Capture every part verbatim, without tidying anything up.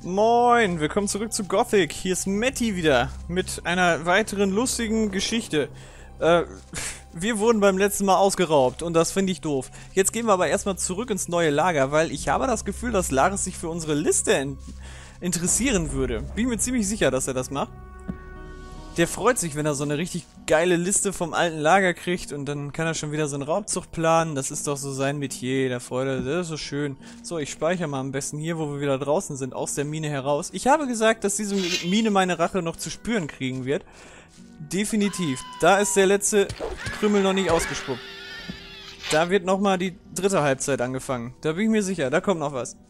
Moin, willkommen zurück zu Gothic. Hier ist Matti wieder mit einer weiteren lustigen Geschichte. Äh, wir wurden beim letzten Mal ausgeraubt und das finde ich doof. Jetzt gehen wir aber erstmal zurück ins neue Lager, weil ich habe das Gefühl, dass Laris sich für unsere Liste in interessieren würde. Bin mir ziemlich sicher, dass er das macht. Der freut sich, wenn er so eine richtig geile Liste vom alten Lager kriegt und dann kann er schon wieder so einen Raubzug planen. Das ist doch so sein Metier, der Freude, das ist so schön. So, ich speichere mal am besten hier, wo wir wieder draußen sind, aus der Mine heraus. Ich habe gesagt, dass diese Mine meine Rache noch zu spüren kriegen wird. Definitiv. Da ist der letzte Krümel noch nicht ausgespuckt. Da wird nochmal die dritte Halbzeit angefangen. Da bin ich mir sicher, da kommt noch was.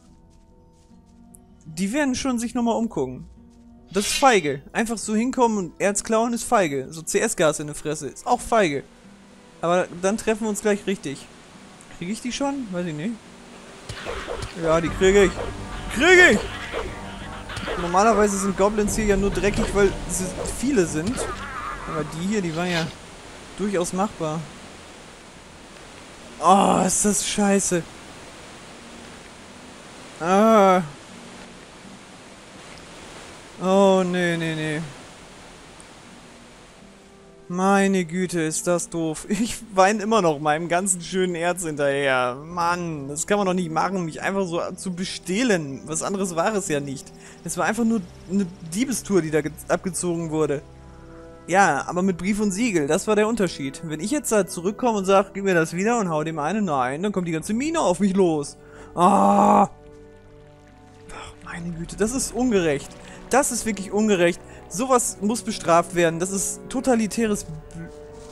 Die werden schon sich nochmal umgucken. Das ist feige. Einfach so hinkommen und Erz klauen ist feige. So C S-Gas in der Fresse ist auch feige. Aber dann treffen wir uns gleich richtig. Kriege ich die schon? Weiß ich nicht. Ja, die kriege ich. Kriege ich! Normalerweise sind Goblins hier ja nur dreckig, weil sie viele sind. Aber die hier, die waren ja durchaus machbar. Oh, ist das scheiße. Ah. Oh, nee, nee, nee. Meine Güte, ist das doof. Ich weine immer noch meinem ganzen schönen Erz hinterher. Mann, das kann man doch nicht machen, mich einfach so zu bestehlen. Was anderes war es ja nicht. Es war einfach nur eine Diebestour, die da abgezogen wurde. Ja, aber mit Brief und Siegel, das war der Unterschied. Wenn ich jetzt da zurückkomme und sage, gib mir das wieder und hau dem eine, nein, dann kommt die ganze Mine auf mich los. Ah! Ach, meine Güte, das ist ungerecht. Das ist wirklich ungerecht. Sowas muss bestraft werden. Das ist totalitäres... Bl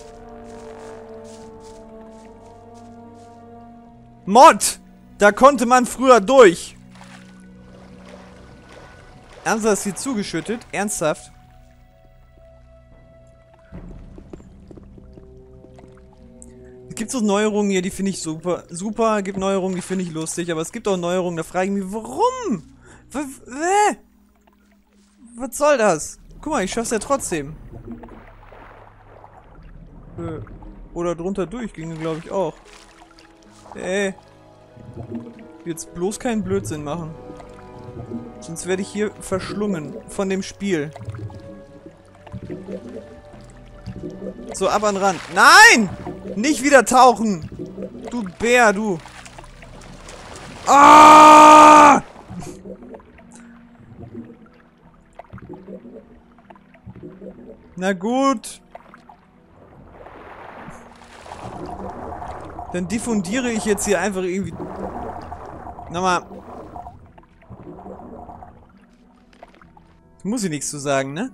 Mod! Da konnte man früher durch. Ernsthaft ist hier zugeschüttet? Ernsthaft? Es gibt so Neuerungen hier, die finde ich super. Super, es gibt Neuerungen, die finde ich lustig. Aber es gibt auch Neuerungen, da frage ich mich, warum? W w Was soll das? Guck mal, ich schaff's ja trotzdem. Äh, oder drunter durch ginge, glaube ich, auch. Ey. Jetzt bloß keinen Blödsinn machen. Sonst werde ich hier verschlungen von dem Spiel. So, ab an den Rand. Nein! Nicht wieder tauchen! Du Bär, du! Ah! Na gut. Dann diffundiere ich jetzt hier einfach irgendwie... Nochmal. Muss ich nichts zu sagen, ne?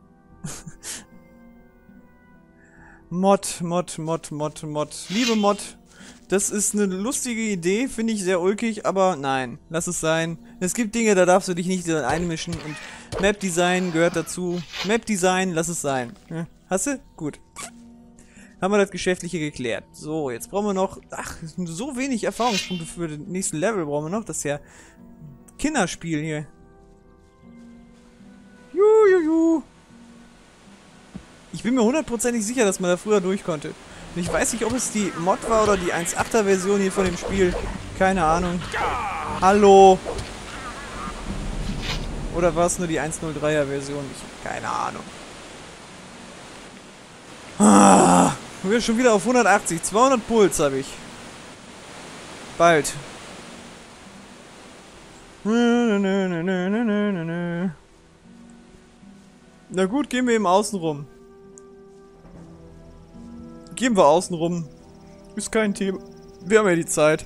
Mod, Mod, Mod, Mod, Mod. Liebe Mod, das ist eine lustige Idee, finde ich sehr ulkig, aber nein, lass es sein. Es gibt Dinge, da darfst du dich nicht einmischen und Map-Design gehört dazu. Map-Design, lass es sein. Ja, hast du? Gut. Haben wir das Geschäftliche geklärt. So, jetzt brauchen wir noch... Ach, so wenig Erfahrungspunkte für den nächsten Level brauchen wir noch. Das ist ja Kinderspiel hier. Jujuju. Ich bin mir hundertprozentig sicher, dass man da früher durch konnte. Und ich weiß nicht, ob es die Mod war oder die eins Punkt achter Version hier von dem Spiel. Keine Ahnung. Hallo. Oder war es nur die eins Punkt null dreier Version? Ich habe keine Ahnung. Ah, wir sind schon wieder auf hundertachtzig. zweihundert Puls habe ich. Bald. Na gut, gehen wir eben außen rum. Gehen wir außen rum. Ist kein Thema. Wir haben ja die Zeit.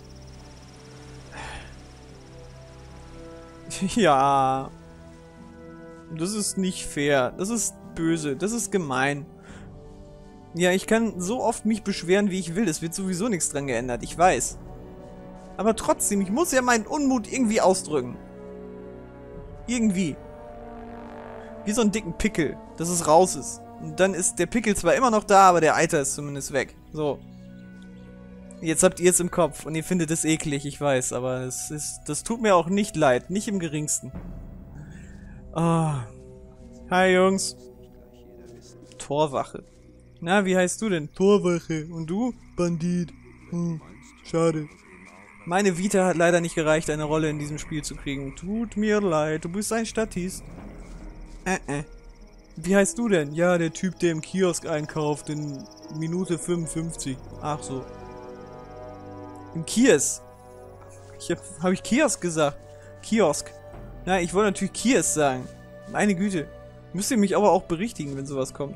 Ja. Das ist nicht fair. Das ist böse. Das ist gemein. Ja, ich kann so oft mich beschweren, wie ich will. Es wird sowieso nichts dran geändert. Ich weiß. Aber trotzdem, ich muss ja meinen Unmut irgendwie ausdrücken. Irgendwie. Wie so einen dicken Pickel, dass es raus ist. Und dann ist der Pickel zwar immer noch da, aber der Eiter ist zumindest weg. So. Jetzt habt ihr es im Kopf und ihr findet es eklig, ich weiß, aber es ist, das tut mir auch nicht leid, nicht im geringsten. Ah. Hi Jungs. Torwache. Na, wie heißt du denn? Torwache. Und du? Bandit. Hm, schade. Meine Vita hat leider nicht gereicht, eine Rolle in diesem Spiel zu kriegen. Tut mir leid, du bist ein Statist. Äh, äh. Wie heißt du denn? Ja, der Typ, der im Kiosk einkauft in Minute fünfundfünfzig. Ach so. Im Kiosk. Ich hab, hab ich Kiosk gesagt? Kiosk. Na, ich wollte natürlich Kiosk sagen. Meine Güte. Müsst ihr mich aber auch berichtigen, wenn sowas kommt.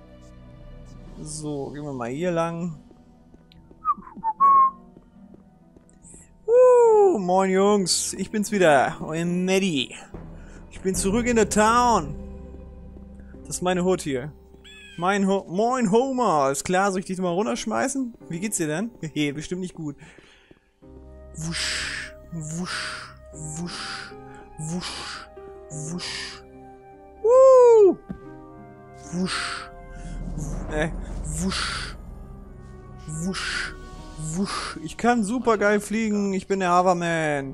So, gehen wir mal hier lang. Uh, moin Jungs, ich bin's wieder, euer Maddie. Ich bin zurück in der Town. Das ist meine Hut hier. Mein Ho Moin Homer, ist klar, soll ich dich mal runterschmeißen? Wie geht's dir denn? Hehe, bestimmt nicht gut. Wusch, wusch, wusch, wusch, wusch. Uh! Wusch. Äh, wusch. Wusch. Wusch. Ich kann super geil fliegen. Ich bin der Hoverman.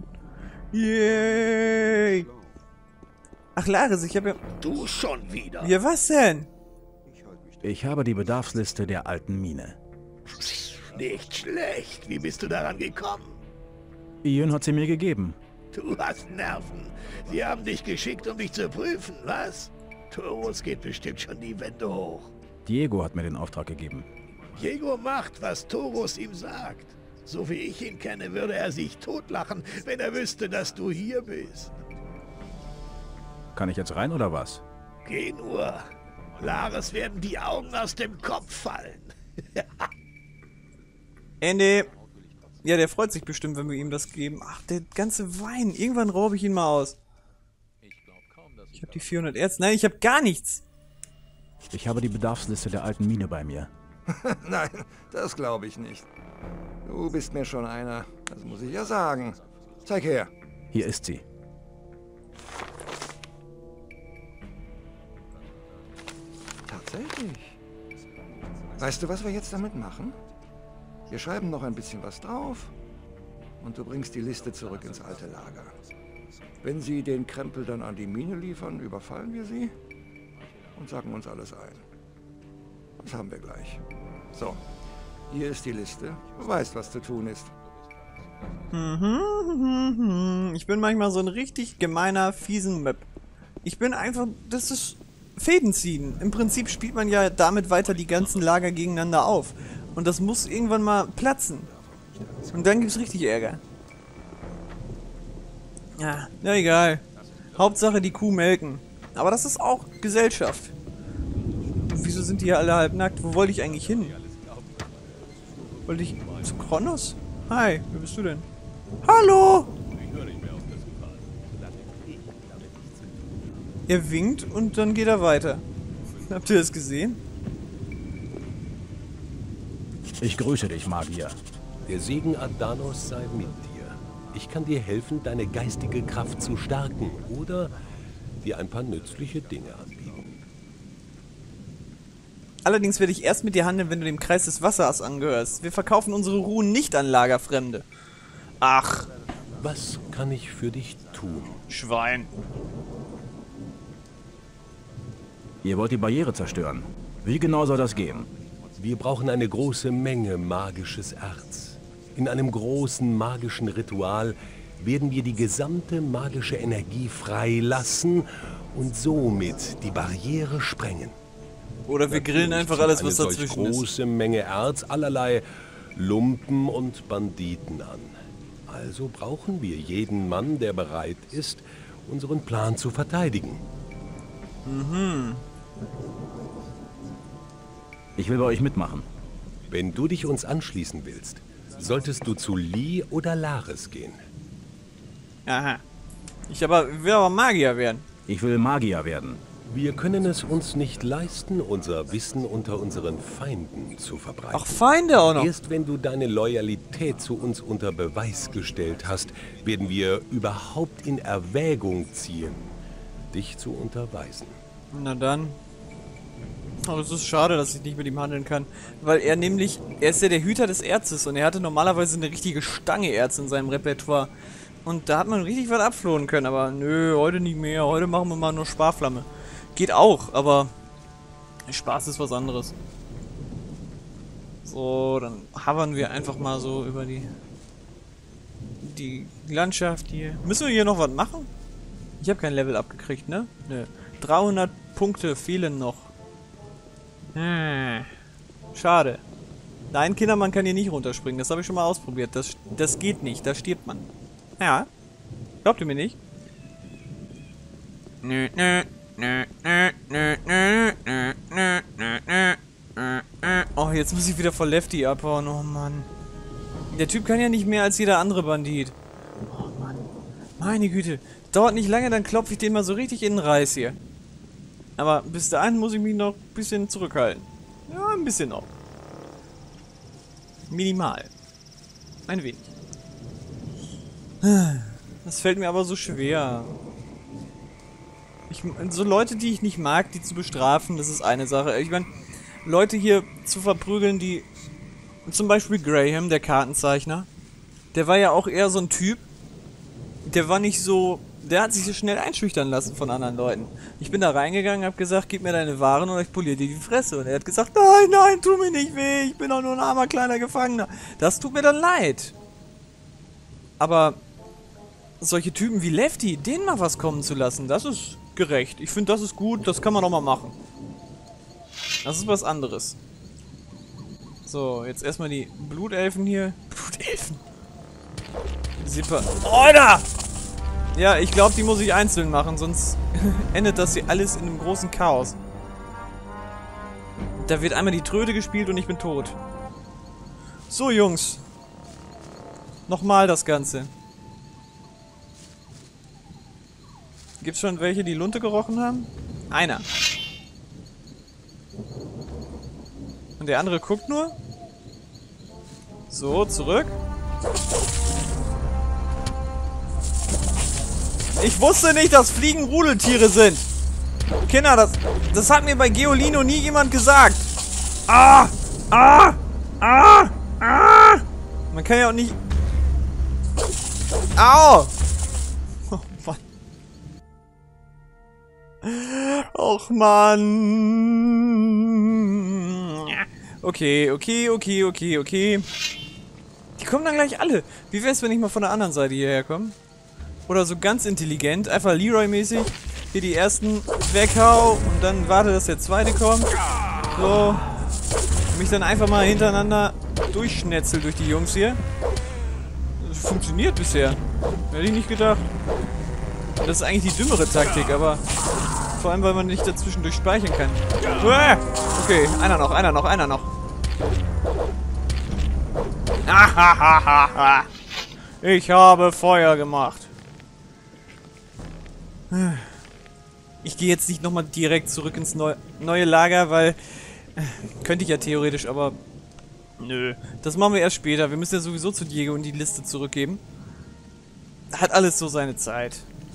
Yay. Ach, Laris, ich habe ja... Du schon wieder. Ja, was denn? Ich habe die Bedarfsliste der alten Mine. Nicht schlecht. Wie bist du daran gekommen? Ian hat sie mir gegeben. Du hast Nerven. Sie haben dich geschickt, um dich zu prüfen, was? Taurus geht bestimmt schon die Wände hoch. Diego hat mir den Auftrag gegeben. Diego macht, was Taurus ihm sagt. So wie ich ihn kenne, würde er sich totlachen, wenn er wüsste, dass du hier bist. Kann ich jetzt rein oder was? Geh nur. Laris werden die Augen aus dem Kopf fallen. Ende. Ja, der freut sich bestimmt, wenn wir ihm das geben. Ach, der ganze Wein. Irgendwann raube ich ihn mal aus. Ich habe die vierhundert Erz. Nein, ich habe gar nichts. Ich habe die Bedarfsliste der alten Mine bei mir. Nein, das glaube ich nicht. Du bist mir schon einer, das muss ich ja sagen. Zeig her. Hier ist sie. Tatsächlich. Weißt du, was wir jetzt damit machen? Wir schreiben noch ein bisschen was drauf und du bringst die Liste zurück ins alte Lager. Wenn sie den Krempel dann an die Mine liefern, überfallen wir sie und sagen uns alles ein. Das haben wir gleich. So, hier ist die Liste. Du weißt, was zu tun ist. Mhm, ich bin manchmal so ein richtig gemeiner, fiesen Map. Ich bin einfach, das ist Fäden ziehen. Im Prinzip spielt man ja damit weiter die ganzen Lager gegeneinander auf. Und das muss irgendwann mal platzen. Und dann gibt's richtig Ärger. Ja, na egal. Hauptsache die Kuh melken. Aber das ist auch Gesellschaft. Und wieso sind die hier alle halb nackt? Wo wollte ich eigentlich hin? Wollte ich zu Kronos? Hi, wer bist du denn? Hallo! Er winkt und dann geht er weiter. Habt ihr das gesehen? Ich grüße dich, Magier. Der Segen Adanos sei mit dir. Ich kann dir helfen, deine geistige Kraft zu stärken oder dir ein paar nützliche Dinge anbieten. Allerdings werde ich erst mit dir handeln, wenn du dem Kreis des Wassers angehörst. Wir verkaufen unsere Ruhen nicht an Lagerfremde. Ach. Was kann ich für dich tun? Schwein. Ihr wollt die Barriere zerstören. Wie genau soll das gehen? Wir brauchen eine große Menge magisches Erz. In einem großen magischen Ritual werden wir die gesamte magische Energie freilassen und somit die Barriere sprengen. Oder wir grillen einfach alles, was eine dazwischen solch ist. große Menge Erz allerlei Lumpen und Banditen an. Also brauchen wir jeden Mann, der bereit ist, unseren Plan zu verteidigen. Mhm. Ich will bei euch mitmachen. Wenn du dich uns anschließen willst, solltest du zu Lee oder Laris gehen. Aha. Ich aber, will aber Magier werden. Ich will Magier werden. Wir können es uns nicht leisten, unser Wissen unter unseren Feinden zu verbreiten. Auch Feinde auch noch. Erst wenn du deine Loyalität zu uns unter Beweis gestellt hast, werden wir überhaupt in Erwägung ziehen, dich zu unterweisen. Na dann. Aber es ist schade, dass ich nicht mit ihm handeln kann. Weil er nämlich, er ist ja der Hüter des Erzes und er hatte normalerweise eine richtige Stange Erz in seinem Repertoire. Und da hat man richtig was abflohen können, aber nö, heute nicht mehr. Heute machen wir mal nur Sparflamme. Geht auch, aber Spaß ist was anderes. So, dann havern wir einfach mal so über die die Landschaft hier. Müssen wir hier noch was machen? Ich habe kein Level abgekriegt, ne? Nö. dreihundert Punkte fehlen noch. Hm. Schade. Nein, Kinder, man kann hier nicht runterspringen. Das habe ich schon mal ausprobiert. Das, das geht nicht. Da stirbt man. Ja. Glaubt ihr mir nicht? Nö, nö, nö, nö, nö, nö, nö, nö, nö, nö. Oh, jetzt muss ich wieder voll Lefty abhauen. Oh, Mann. Der Typ kann ja nicht mehr als jeder andere Bandit. Oh, Mann. Meine Güte. Dauert nicht lange, dann klopfe ich den mal so richtig in den Reis hier. Aber bis dahin muss ich mich noch ein bisschen zurückhalten. Ja, ein bisschen noch. Minimal. Ein wenig. Das fällt mir aber so schwer. Ich, so Leute, die ich nicht mag, die zu bestrafen, das ist eine Sache. Ich meine, Leute hier zu verprügeln, die... Zum Beispiel Graham, der Kartenzeichner. Der war ja auch eher so ein Typ. Der war nicht so... Der hat sich so schnell einschüchtern lassen von anderen Leuten. Ich bin da reingegangen, hab gesagt, gib mir deine Waren oder ich poliere dir die Fresse. Und er hat gesagt, nein, nein, tu mir nicht weh, ich bin doch nur ein armer kleiner Gefangener. Das tut mir dann leid. Aber solche Typen wie Lefty, denen mal was kommen zu lassen, das ist gerecht. Ich finde, das ist gut, das kann man doch mal machen. Das ist was anderes. So, jetzt erstmal die Blutelfen hier. Blutelfen. Zipper. Alter! Ja, ich glaube, die muss ich einzeln machen, sonst endet das hier alles in einem großen Chaos. Da wird einmal die Tröte gespielt und ich bin tot. So, Jungs. Nochmal das Ganze. Gibt's schon welche, die Lunte gerochen haben? Einer. Und der andere guckt nur. So, zurück. Ich wusste nicht, dass Fliegen Rudeltiere sind. Kinder, das, das hat mir bei Geolino nie jemand gesagt. Ah! Ah! Ah! Ah! Man kann ja auch nicht... Au! Oh Mann. Och Mann. Okay, okay, okay, okay, okay. Die kommen dann gleich alle. Wie wär's, wenn ich mal von der anderen Seite hierher komme? Oder so ganz intelligent, einfach Leroy-mäßig hier die ersten weghau und dann warte, dass der zweite kommt. So. Und mich dann einfach mal hintereinander durchschnetzel durch die Jungs hier. Das funktioniert bisher. Hätte ich nicht gedacht. Das ist eigentlich die dümmere Taktik, aber vor allem, weil man nicht dazwischendurch speichern kann. Okay, einer noch, einer noch, einer noch. Ich habe Feuer gemacht. Ich gehe jetzt nicht nochmal direkt zurück ins neu neue Lager, weil... Könnte ich ja theoretisch, aber... Nö. Das machen wir erst später. Wir müssen ja sowieso zu Diego und die Liste zurückgeben. Hat alles so seine Zeit.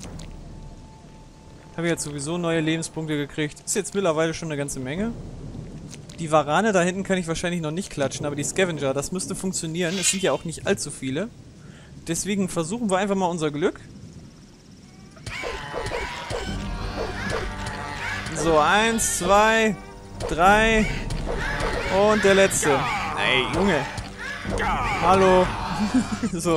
Habe jetzt sowieso neue Lebenspunkte gekriegt. Ist jetzt mittlerweile schon eine ganze Menge. Die Warane da hinten kann ich wahrscheinlich noch nicht klatschen, aber die Scavenger, das müsste funktionieren. Es sind ja auch nicht allzu viele. Deswegen versuchen wir einfach mal unser Glück. So, eins, zwei, drei und der letzte. Ey, Junge. Hallo. So.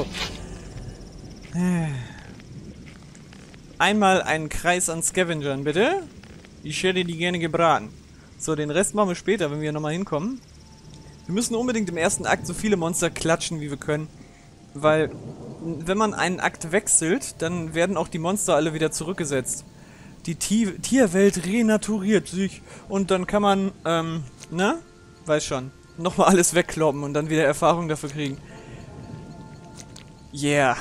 Einmal einen Kreis an Scavengern, bitte. Ich hätte die gerne gebraten. So, den Rest machen wir später, wenn wir nochmal hinkommen. Wir müssen unbedingt im ersten Akt so viele Monster klatschen, wie wir können. Weil, wenn man einen Akt wechselt, dann werden auch die Monster alle wieder zurückgesetzt. Die Ti- Tierwelt renaturiert sich und dann kann man, ähm, ne? Weiß schon. Nochmal alles wegkloppen und dann wieder Erfahrung dafür kriegen. Yeah.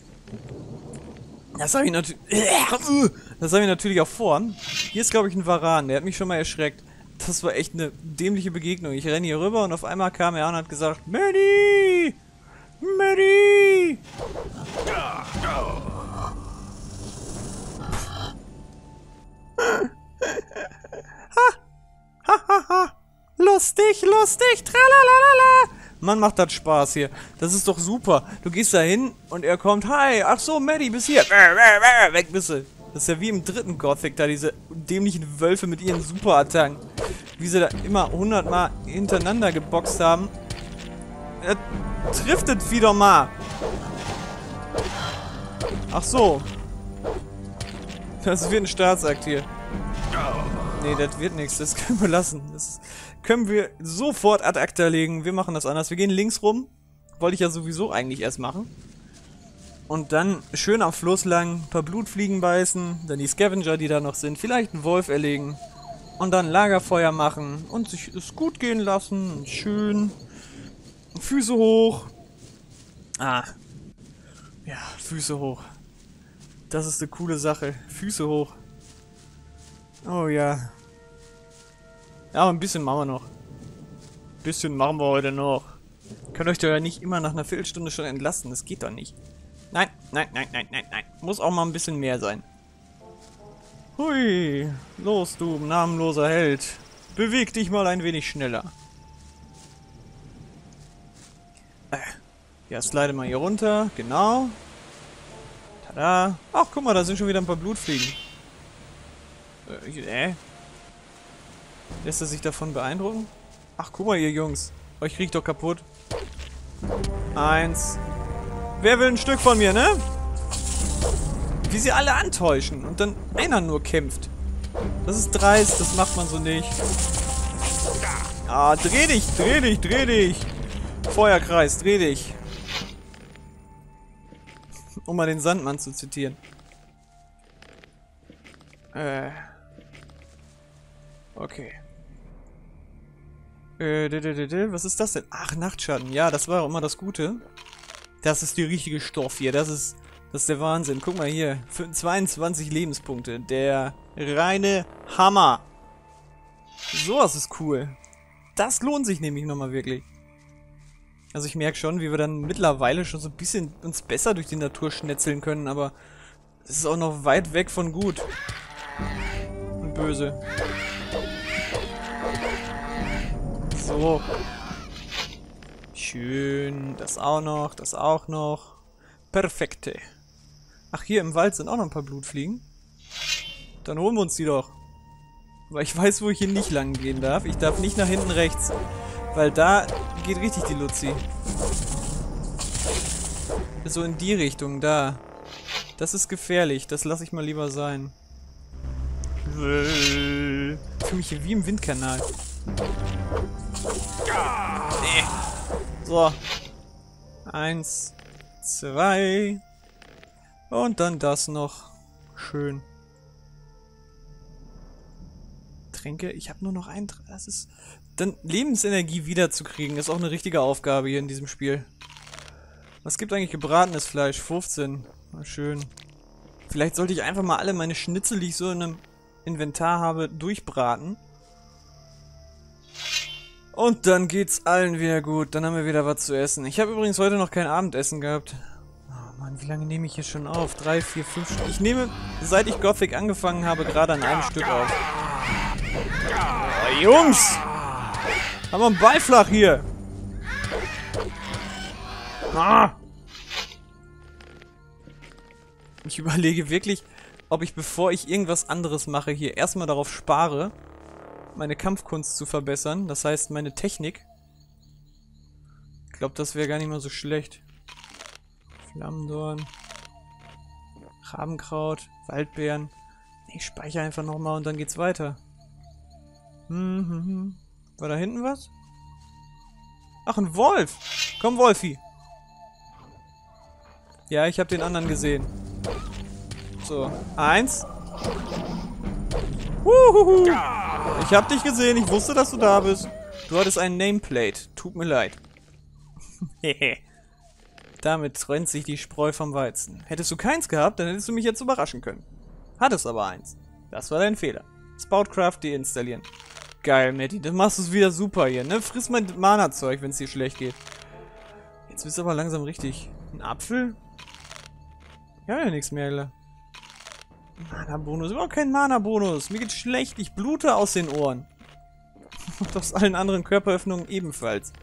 Das habe ich natürlich... Das habe ich natürlich auch vor. Hier ist, glaube ich, ein Varan. Der hat mich schon mal erschreckt. Das war echt eine dämliche Begegnung. Ich renne hier rüber und auf einmal kam er an und hat gesagt, Maddie! Maddie! Lustig, lustig, tralalala. Mann, macht das Spaß hier. Das ist doch super. Du gehst da hin und er kommt, hi, ach so, Maddie, bis hier. Weg bist du. Das ist ja wie im dritten Gothic, da diese dämlichen Wölfe mit ihren Superattacken. Wie sie da immer hundertmal hintereinander geboxt haben. Er trifft das Vieh doch mal. Ach so. Das wird ein Staatsakt hier. Nee, das wird nichts. Das können wir lassen. Das können wir sofort ad acta legen. Wir machen das anders. Wir gehen links rum. Wollte ich ja sowieso eigentlich erst machen. Und dann schön am Fluss lang ein paar Blutfliegen beißen. Dann die Scavenger, die da noch sind. Vielleicht einen Wolf erlegen. Und dann Lagerfeuer machen. Und sich es gut gehen lassen. Und schön. Füße hoch. Ah. Ja, Füße hoch. Das ist eine coole Sache. Füße hoch. Oh ja. Ja, ein bisschen machen wir noch. Ein bisschen machen wir heute noch. Könnt euch doch ja nicht immer nach einer Viertelstunde schon entlassen. Das geht doch nicht. Nein, nein, nein, nein, nein, nein. Muss auch mal ein bisschen mehr sein. Hui. Los, du namenloser Held. Beweg dich mal ein wenig schneller. Äh. Ja, slide mal hier runter. Genau. Tada. Ach, guck mal, da sind schon wieder ein paar Blutfliegen. Äh, äh. Lässt er sich davon beeindrucken? Ach, guck mal, ihr Jungs. Euch riecht doch kaputt. Eins. Wer will ein Stück von mir, ne? Wie sie alle antäuschen und dann einer nur kämpft. Das ist dreist, das macht man so nicht. Ah, dreh dich, dreh dich, dreh dich. Feuerkreis, dreh dich. Um mal den Sandmann zu zitieren. Äh. Okay. Äh, was ist das denn? Ach, Nachtschatten. Ja, das war auch immer das Gute. Das ist die richtige Stoff hier. Das ist, das ist der Wahnsinn. Guck mal hier. zweiundzwanzig Lebenspunkte. Der reine Hammer. Sowas ist cool. Das lohnt sich nämlich nochmal wirklich. Also ich merke schon, wie wir dann mittlerweile schon so ein bisschen uns besser durch die Natur schnetzeln können, aber es ist auch noch weit weg von gut. Und böse. So. Schön. Das auch noch, das auch noch. Perfekte. Ach, hier im Wald sind auch noch ein paar Blutfliegen. Dann holen wir uns die doch. Weil ich weiß, wo ich hier nicht lang gehen darf. Ich darf nicht nach hinten rechts. Weil da geht richtig die Luzi. So in die Richtung, da. Das ist gefährlich. Das lasse ich mal lieber sein. Ich fühle mich hier wie im Windkanal. Nee. So. Eins. Zwei. Und dann das noch. Schön. Tränke. Ich habe nur noch ein... Das ist... Dann Lebensenergie wiederzukriegen, ist auch eine richtige Aufgabe hier in diesem Spiel. Was gibt eigentlich gebratenes Fleisch? fünfzehn. Mal schön. Vielleicht sollte ich einfach mal alle meine Schnitzel, die ich so in einem Inventar habe, durchbraten. Und dann geht's allen wieder gut. Dann haben wir wieder was zu essen. Ich habe übrigens heute noch kein Abendessen gehabt. Oh Mann, wie lange nehme ich hier schon auf? Drei, vier, fünf Stunden. Ich nehme, seit ich Gothic angefangen habe, gerade an einem Stück auf. Oh, Jungs! Haben wir einen Beiflach hier. Ah. Ich überlege wirklich, ob ich, bevor ich irgendwas anderes mache, hier erstmal darauf spare, meine Kampfkunst zu verbessern. Das heißt, meine Technik. Ich glaube, das wäre gar nicht mal so schlecht. Flammendorn. Rabenkraut. Waldbeeren. Ich speichere einfach nochmal und dann geht's weiter. Hm, hm, hm. War da hinten was? Ach, ein Wolf. Komm, Wolfi. Ja, ich habe den anderen gesehen. So, eins. Uhuhu. Ich habe dich gesehen. Ich wusste, dass du da bist. Du hattest ein Nameplate. Tut mir leid. Hehe. Damit trennt sich die Spreu vom Weizen. Hättest du keins gehabt, dann hättest du mich jetzt überraschen können. Hattest aber eins. Das war dein Fehler. Spoutcraft deinstallieren. Geil, Matty. Dann machst du es wieder super hier, ne? Friss mein Mana-Zeug, wenn es dir schlecht geht. Jetzt bist du aber langsam richtig. Ein Apfel? Ja, ja, nichts mehr, Alter. Mana-Bonus. Überhaupt kein Mana-Bonus. Mir geht's schlecht. Ich blute aus den Ohren. Und aus allen anderen Körperöffnungen ebenfalls.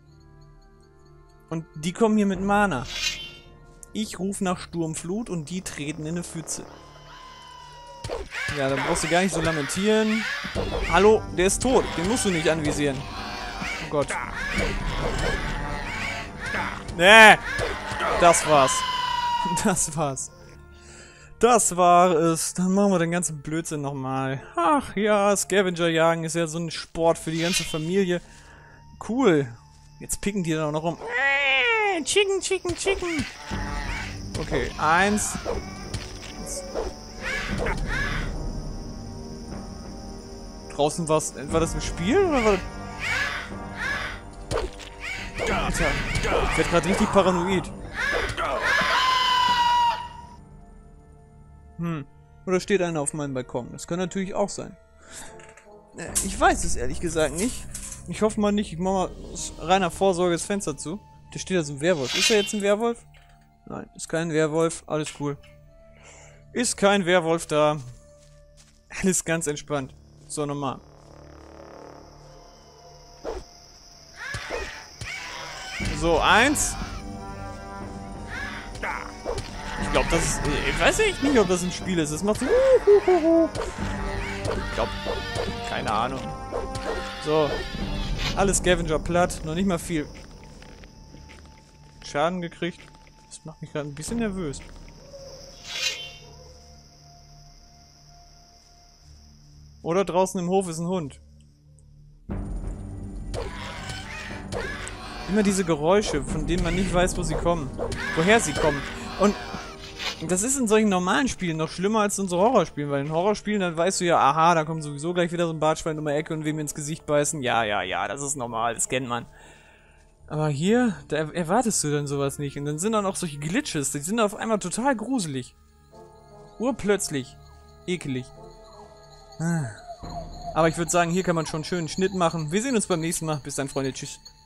Und die kommen hier mit Mana. Ich rufe nach Sturmflut und die treten in eine Pfütze. Ja, dann brauchst du gar nicht so lamentieren. Hallo, der ist tot. Den musst du nicht anvisieren. Oh Gott. Nee, das war's. Das war's. Das war es. Dann machen wir den ganzen Blödsinn nochmal. Ach ja, Scavenger jagen ist ja so ein Sport für die ganze Familie. Cool. Jetzt picken die da noch rum. Chicken, chicken, chicken. Okay, eins. Draußen war's. War das ein Spiel oder war das... Alter, ich werd grad richtig paranoid. Hm. Oder steht einer auf meinem Balkon? Das kann natürlich auch sein. Ich weiß es ehrlich gesagt nicht. Ich hoffe mal nicht. Ich mach mal aus reiner Vorsorge das Fenster zu. Da steht da so ein Werwolf. Ist er jetzt ein Werwolf? Nein, ist kein Werwolf. Alles cool. Ist kein Werwolf da. Alles ganz entspannt. So, nochmal. So, eins. Ich glaube, das ist... Ich weiß echt nicht, ob das ein Spiel ist. Das macht so... Ich glaube... Keine Ahnung. So. Alle Scavenger platt. Noch nicht mal viel Schaden gekriegt. Das macht mich gerade ein bisschen nervös. Oder draußen im Hof ist ein Hund. Immer diese Geräusche, von denen man nicht weiß, wo sie kommen. Woher sie kommen. Und das ist in solchen normalen Spielen noch schlimmer als in so Horrorspielen, weil in Horrorspielen, dann weißt du ja, aha, da kommt sowieso gleich wieder so ein Bartschwein um die Ecke und wem ins Gesicht beißen. Ja, ja, ja, das ist normal, das kennt man. Aber hier, da erwartest du dann sowas nicht. Und dann sind dann auch solche Glitches, die sind auf einmal total gruselig. Urplötzlich. Ekelig. Aber ich würde sagen, hier kann man schon einen schönen Schnitt machen. Wir sehen uns beim nächsten Mal. Bis dann, Freunde. Tschüss.